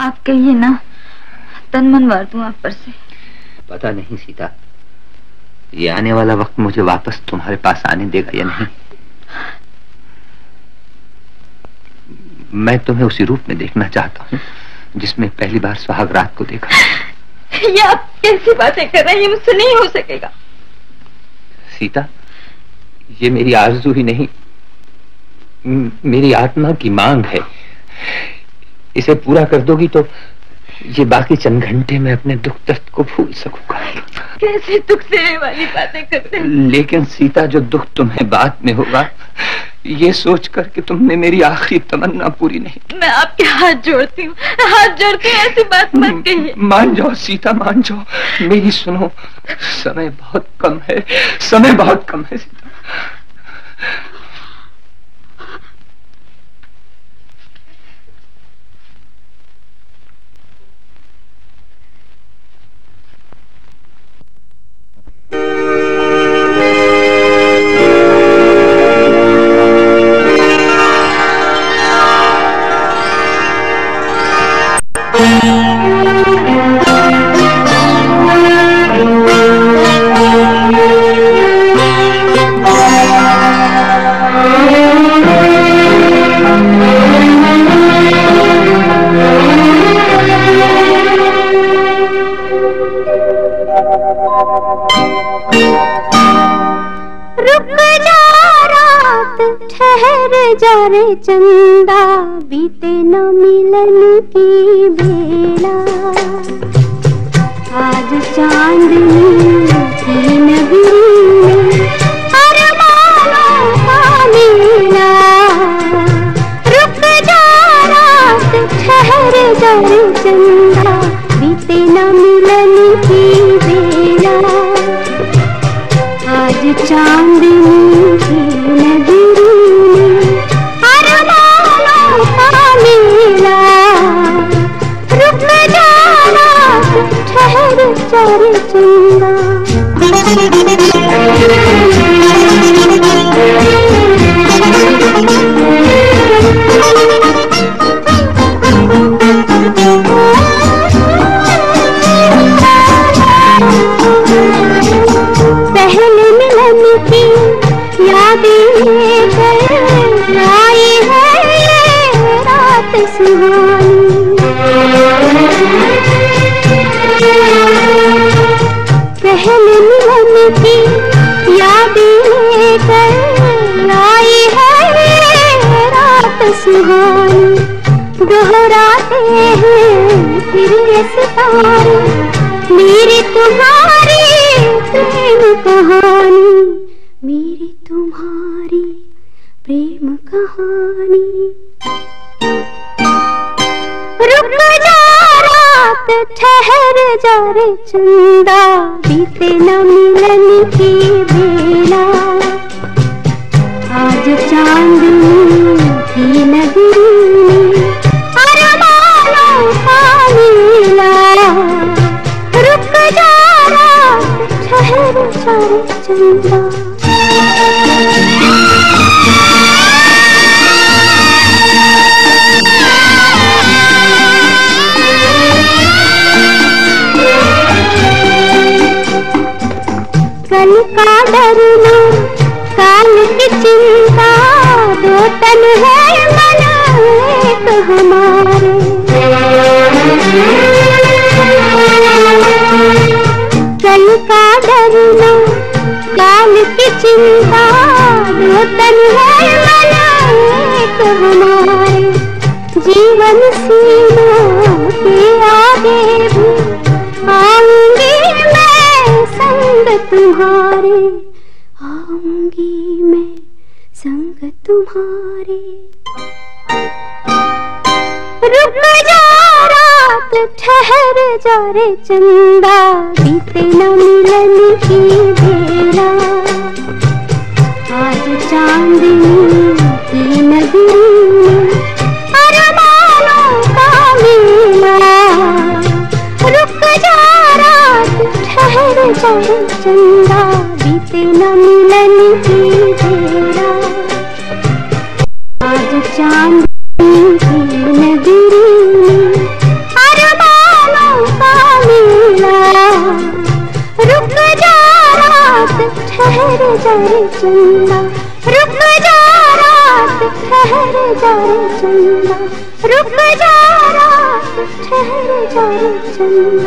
आप कहिए ना, तन मन वार दूं आप पर से। पता नहीं सीता, ये आने वाला वक्त मुझे वापस तुम्हारे पास आने देगा या नहीं। मैं तुम्हें उसी रूप में देखना चाहता हूँ जिसमें पहली बार सुहाग रात को देखा। ये आप कैसी बातें कर रहे हैं? ये मुझसे नहीं हो सकेगा। सीता, ये मेरी आरज़ू ही नहीं, मेरी आत्मा की मांग है। इसे पूरा कर दोगी तो ये बाकी चंद घंटे में अपने दुख दर्द को भूल सकूंगा। कैसे दुख देने वाली बातें करते हैं? लेकिन सीता, जो दुख तुम्हें बाद में होगा, ये सोच कर कि तुमने मेरी आखिरी तमन्ना पूरी नहीं। मैं आपके हाथ जोड़ती हूँ, हाथ जोड़ती हूँ, ऐसी बात मत कहिए। मान जाओ सीता, मान जाओ, मेरी सुनो। समय बहुत कम है, समय बहुत कम है सीता। जा रे चंदा, बीते न मिलन की बेला। आज चांदनी की नगरी में अरमानों का मेला। रुक जा रात, ठहर जा रे चंदा, बीते न मिलन की बेला। आज चांदनी की नगरी चारे चंदा। पहले मिलन की यादें लेकर आई है ये रात सुहानी। पहले मिलन की यादें लेकर आई है रात सुहानी। दोहराते हैं फिर ये सितारे मेरी तुम्हारी प्रेम कहानी, मेरी तुम्हारी प्रेम कहानी। रुक जा रात, ठहर जा रे चंदा, बीते न मिलन की बेला। आज चांदनी की नगरी में अरमानों का मेला। रुक जा रात, ठहर जा रे चंदा। कल का डरना, काल की चिंता, दो तन है मन एक हमारे। कल का डरना, काल की चिंता, दो तन है मन एक हमारे। जीवन सीमा के आगे भी आऊंगी संग तुम्हारे, आऊंगी मैं संग तुम्हारे। रुक जा रात, ठहर जा रे चंदा, बीते न मिलन की बेला। आज चांदनी की नगरी में अरमानों का मेला। रुक जा रात, ठहर जा रे चंदा, बीते न मिलन की बेला। आज चांदनी की नगरी में जा रे चंदा, रुक जा रात ठहर जा रे चंदा, रुक जा रात ठहर जा रे चंदा।